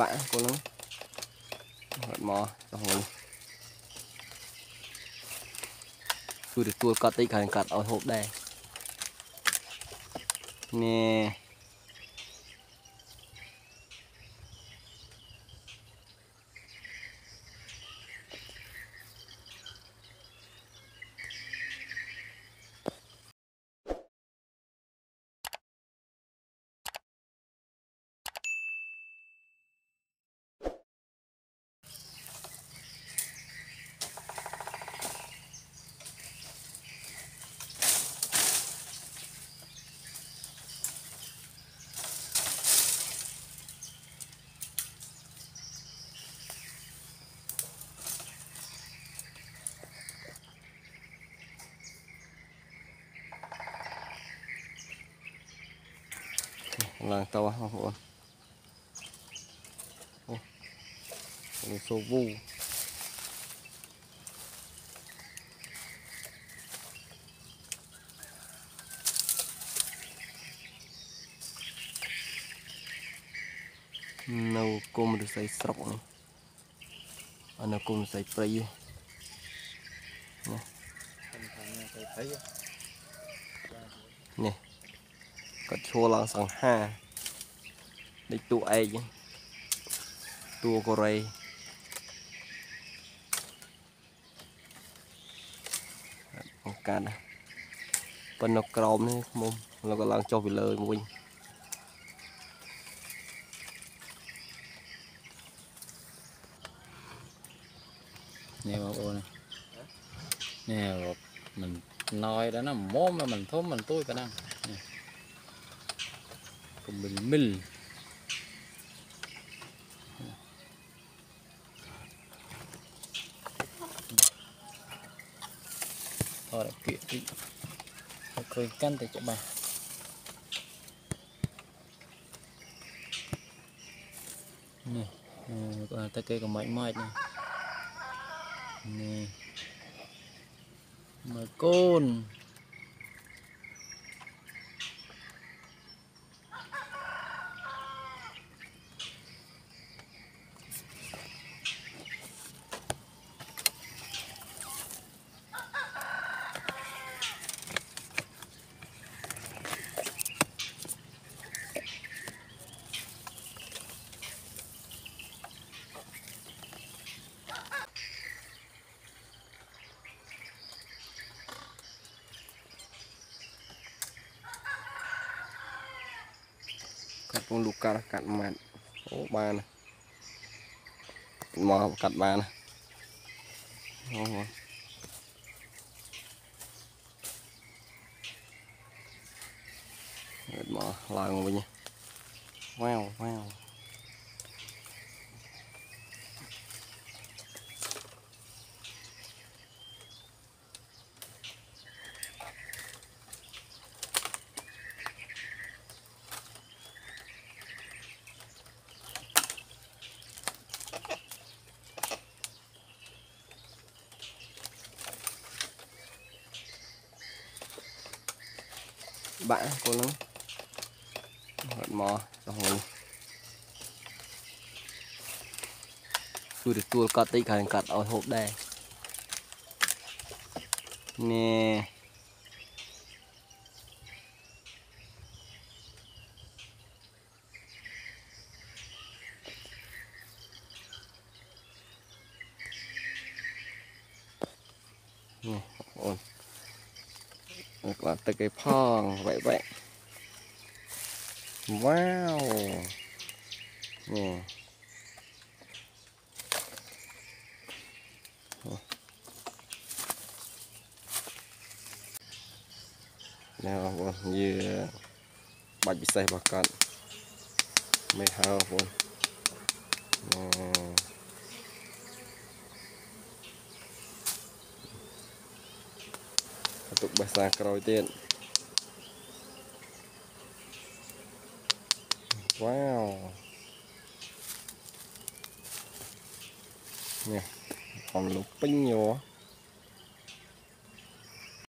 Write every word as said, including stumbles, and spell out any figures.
bạn cô nó mò rồi tôi được tua cắt tí khởi cắt ở hộp đây nè là tao không ổn số vu nâu cung được xây sọc này anh cung xây prey nè cắt chua lang sang ha để tụ ai tụ cô ray một cán phần nó còng này mồm nó còn lang cho về lời mình nè bà cô này nè mình nói đó nó móm mà mình thốt mình tôi cả năng cùng mình mil thôi đã kiện đi cười căn tại chỗ bà nè còn ta cây còn mạnh mạch này nè mà côn cắt con lục cắt cắt màn ô ba này mò cắt ba này oh. Mò lại ngồi nha wow wow bạn cô nó mò rồi tôi được tua cắt tí khởi cắt ở hộp đây nè nè ổn được là tới cái phong vậy vậy wow nè nào như bạch bị say bạc cạn mấy hao vốn tục bài xa còi tiền wow nè còn lục pin nhiều